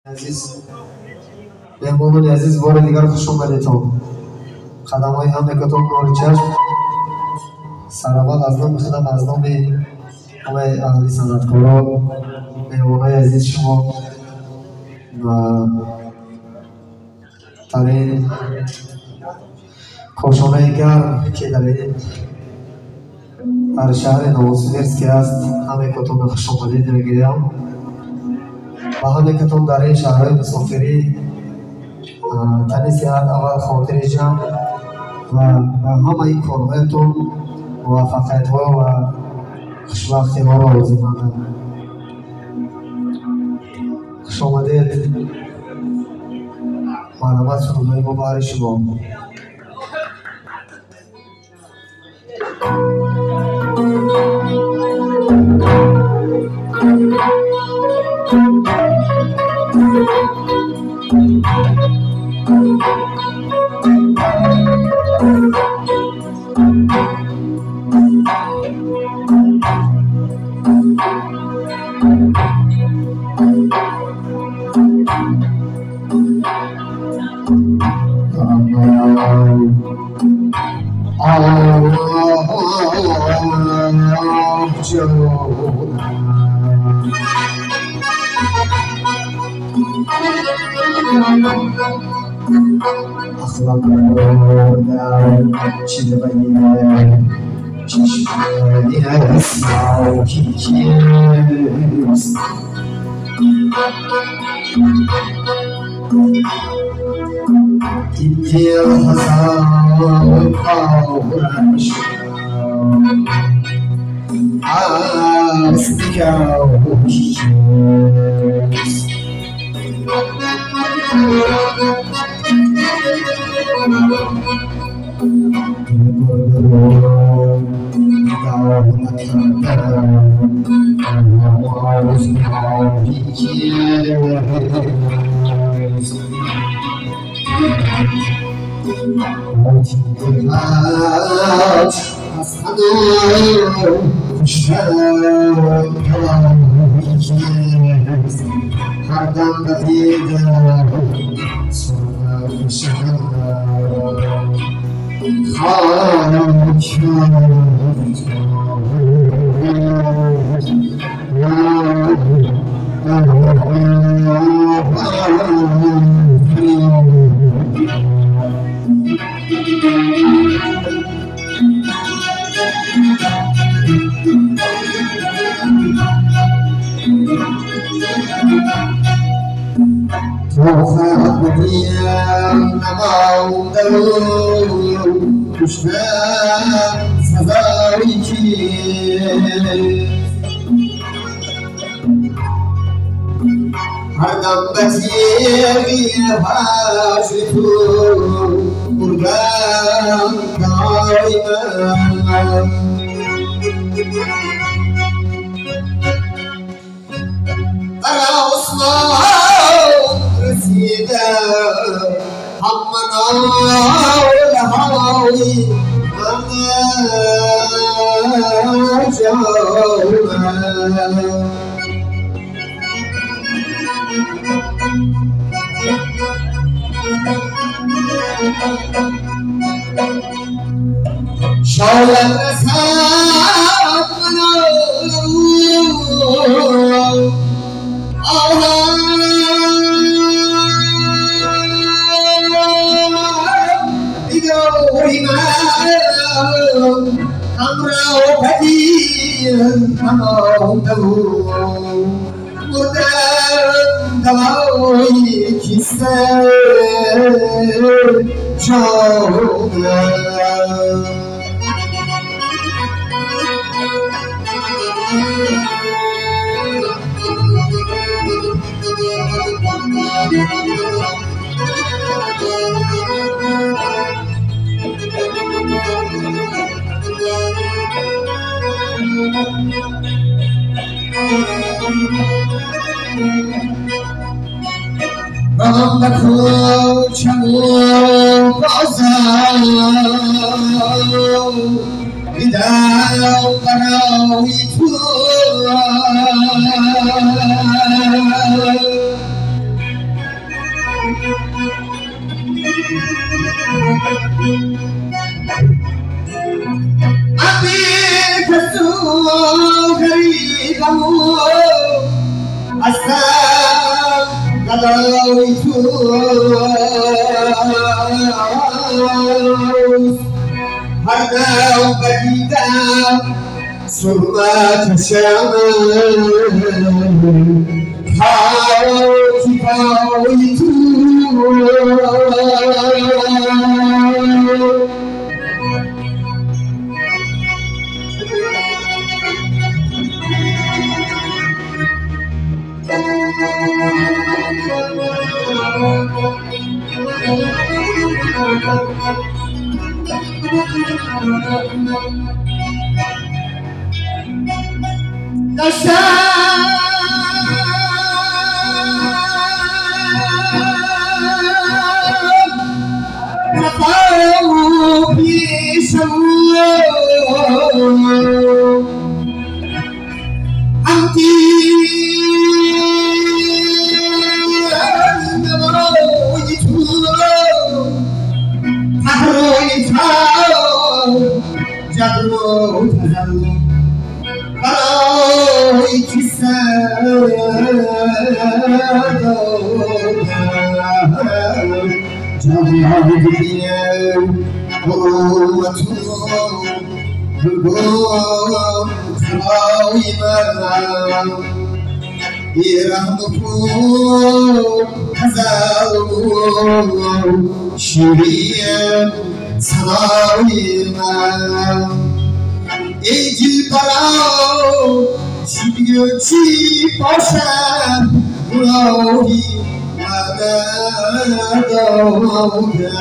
عزیز مهمانان عزیز بار دیگر خوش آمدید. قدم های همکتون نور چشم سراباد از نام خودم از نام همه اهلی صنعتکاران مهمان های عزیز شما و در این کاشانه گرم که در این در شهر نووسیبیرسک است همکتون خوش آمدید میگویم و همکتون در این شهرهای مسافری تنی صحت اول خاطر جمع و همه این کارهایتون موفقیت ها و خوشبختی ها را آرزو می‌کنم. خوش آمدید. مرحمت سرودهای مبارک شما. أبيك السوق غريبه أسلام قضيت هرنا وبديدا سرمات شامل حاوتي حاويت شيرين صلاوينا إيجي براو شبيوتي باشا روحي وانا دوغا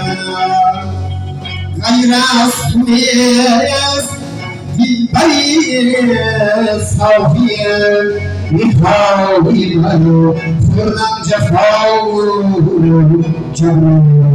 غير أسميس في بيس صوفيا يحاول منو فرنام جفاو جمو